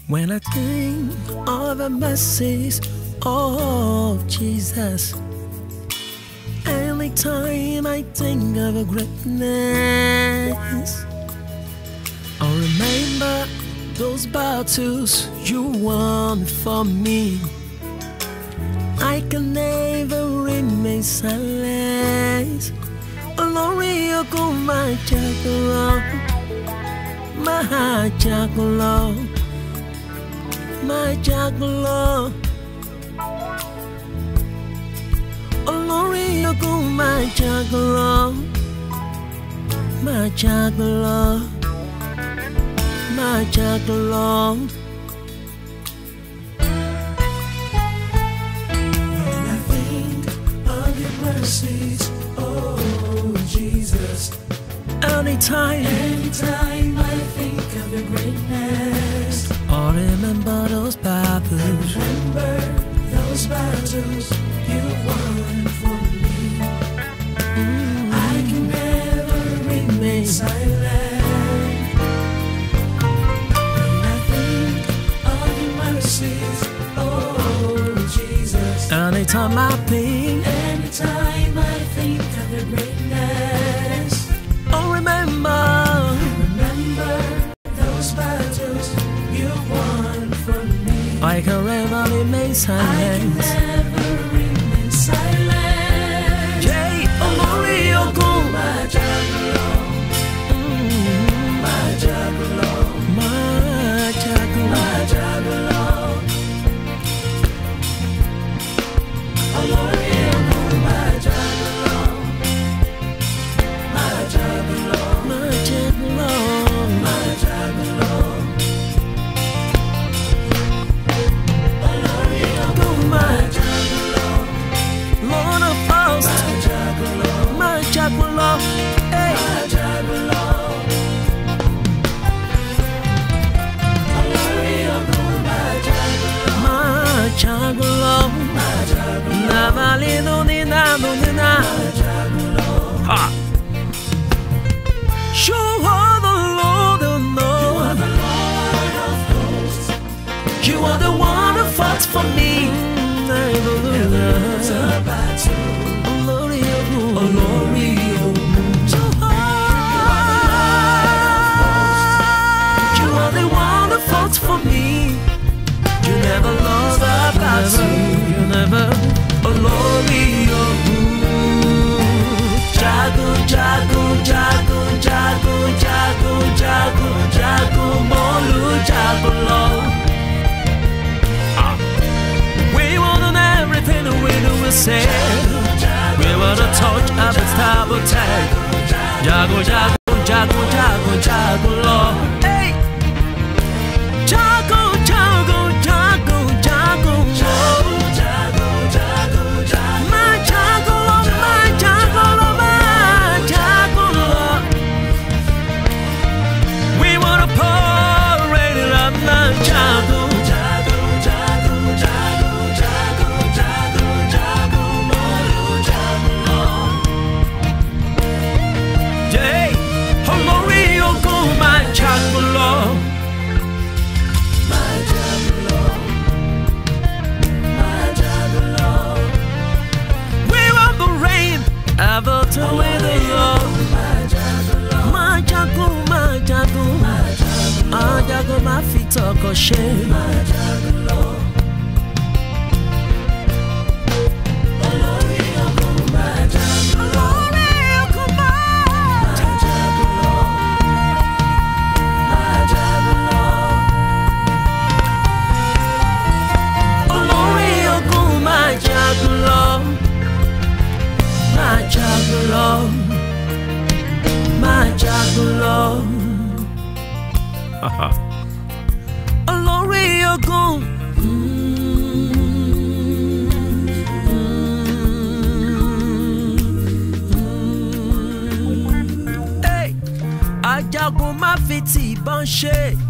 When I think of the mercies of Jesus, anytime I think of a greatness, I remember those battles you won for me. I can never remain silent. Olori Ogun, my jaguar, my jaguar, my jaguar. Olori Ogun, my jaguar, my jaguar, my jaguar. When I think of your mercies, oh Jesus, anytime I think of your greatness, I remember those battles. remember those battles you won for me. I can never remain silent. When I think of your mercies, oh Jesus, Anytime I think, anytime I think of your greatness, I remember those battles you won for me. I can never remain I can silent. never remain silent. Yeah, Olori Ogun, My jaguar, my jaguar, my jaguar. my jaguar. Olori Ogun, my jaguar, my jaguar, My jaguar, my jaguar. Olori Ogun, my jaguar, Lord of hosts, my jaguar, my jaguar, hey, my jaguar. Olori Ogun, my jaguar, my jaguar. my jaguar, Navali no nina. my jaguar. Ha! Show all the Lord to know. The Lord of hosts, You are the one who fought for me. it's a battle. Olori Ogun, Olori Ogun, You are the one who fought for me. You never lost a battle. You never. Olori Ogun, jago, jago, jago, jago, jago, jago, jago, molu, jago, Lord. We want on everything we do we say. We want to touch of its table tag. Jago, jago, jago, jago, jago, Lord. Hey! Jago, jago, jago, jago, Lord. My jago, Lord, my jago, Lord, my jago, Lord. We want to parade it up, my jago. Yeah, Olori Ogun, my jago, Lord. We want the rain, ever to win the Lord. My jago, my jago, my jago, my feet are kosher. Olori Ogun, my Olori Ogun, my jaguar, my jaguar, my jaguar. Olori Ogun. Hey, ajagun má fi ti ìbọn ṣe.